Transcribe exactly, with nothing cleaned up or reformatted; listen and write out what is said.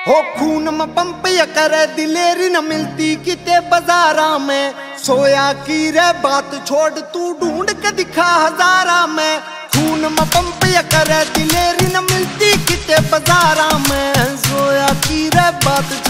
हो खून में पंप या करे दिलेरी न मिलती किते बाजारा में। सोया की रे बात छोड़ तू ढूंढ के दिखा हजारा में। खून में पंप या करे दिलेरी न मिलती किते बाजारा में। सोया की रे बात